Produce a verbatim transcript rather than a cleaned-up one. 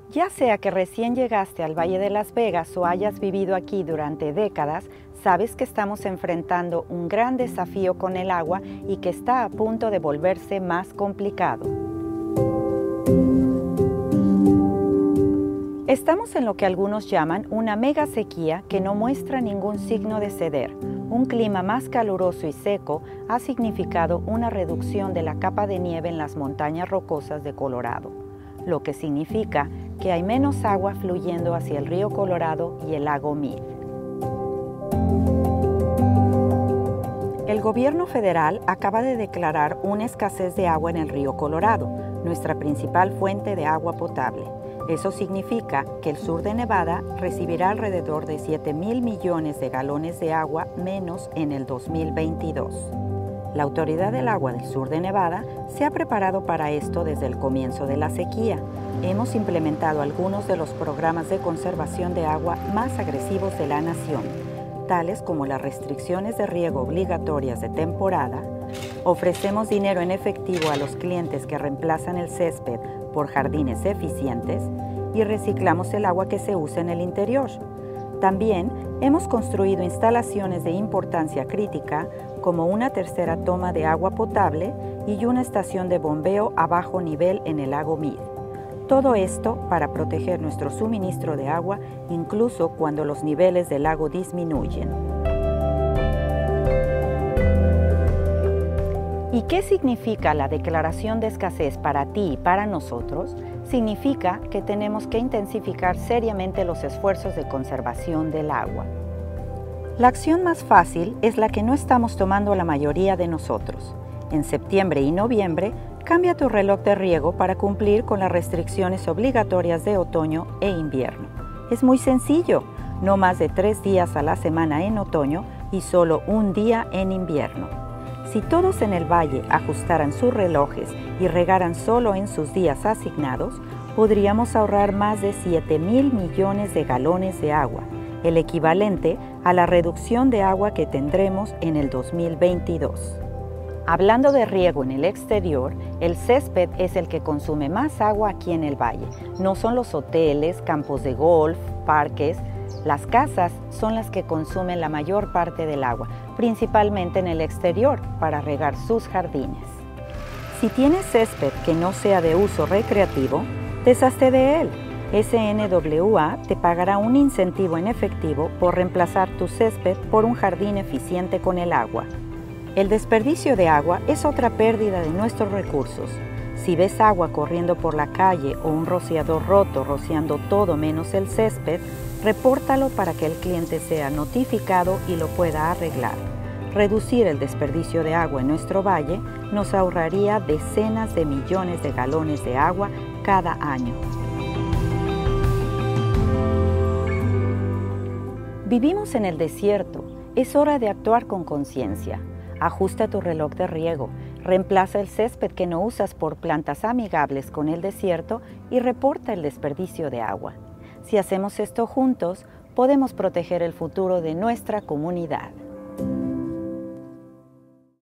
Ya sea que recién llegaste al Valle de Las Vegas o hayas vivido aquí durante décadas, sabes que estamos enfrentando un gran desafío con el agua y que está a punto de volverse más complicado. Estamos en lo que algunos llaman una mega sequía que no muestra ningún signo de ceder. Un clima más caluroso y seco ha significado una reducción de la capa de nieve en las montañas rocosas de Colorado, lo que significa que hay menos agua fluyendo hacia el río Colorado y el lago Mead. El gobierno federal acaba de declarar una escasez de agua en el río Colorado, nuestra principal fuente de agua potable. Eso significa que el sur de Nevada recibirá alrededor de siete mil millones de galones de agua menos en el dos mil veintidós. La Autoridad del Agua del Sur de Nevada se ha preparado para esto desde el comienzo de la sequía. Hemos implementado algunos de los programas de conservación de agua más agresivos de la nación, tales como las restricciones de riego obligatorias de temporada. Ofrecemos dinero en efectivo a los clientes que reemplazan el césped por jardines eficientes y reciclamos el agua que se usa en el interior. También hemos construido instalaciones de importancia crítica como una tercera toma de agua potable y una estación de bombeo a bajo nivel en el lago Mead. Todo esto para proteger nuestro suministro de agua incluso cuando los niveles del lago disminuyen. ¿Y qué significa la declaración de escasez para ti y para nosotros? Significa que tenemos que intensificar seriamente los esfuerzos de conservación del agua. La acción más fácil es la que no estamos tomando la mayoría de nosotros. En septiembre y noviembre, cambia tu reloj de riego para cumplir con las restricciones obligatorias de otoño e invierno. Es muy sencillo, no más de tres días a la semana en otoño y solo un día en invierno. Si todos en el valle ajustaran sus relojes y regaran solo en sus días asignados, podríamos ahorrar más de siete mil millones de galones de agua, el equivalente a la reducción de agua que tendremos en el dos mil veintidós. Hablando de riego en el exterior, el césped es el que consume más agua aquí en el valle. No son los hoteles, campos de golf, parques. Las casas son las que consumen la mayor parte del agua, principalmente en el exterior, para regar sus jardines. Si tienes césped que no sea de uso recreativo, deshazte de él. S N W A te pagará un incentivo en efectivo por reemplazar tu césped por un jardín eficiente con el agua. El desperdicio de agua es otra pérdida de nuestros recursos. Si ves agua corriendo por la calle o un rociador roto rociando todo menos el césped, repórtalo para que el cliente sea notificado y lo pueda arreglar. Reducir el desperdicio de agua en nuestro valle nos ahorraría decenas de millones de galones de agua cada año. Vivimos en el desierto. Es hora de actuar con conciencia. Ajusta tu reloj de riego, reemplaza el césped que no usas por plantas amigables con el desierto y reporta el desperdicio de agua. Si hacemos esto juntos, podemos proteger el futuro de nuestra comunidad.